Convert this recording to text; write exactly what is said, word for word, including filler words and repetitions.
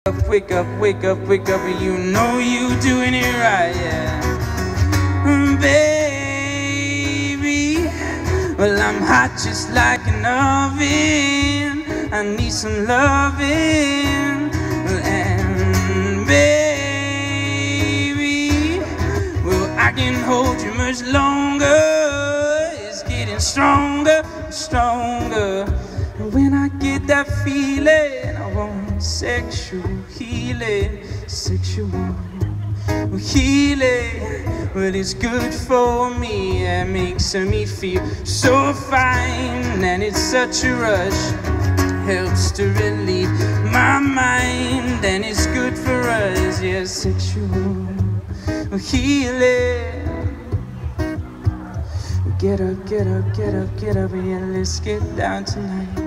Wake up, wake up, wake up, and you know you doing it right, yeah. Mm, baby, well, I'm hot just like an oven. I need some loving. And baby, well, I can hold you much longer. It's getting stronger, stronger. And when I get that feeling, I want sexual healing, sexual healing. Well, it's good for me, it makes me feel so fine, and it's such a rush, helps to relieve my mind, and it's good for us, yeah, sexual healing. Get up, get up, get up, get up, yeah, let's get down tonight.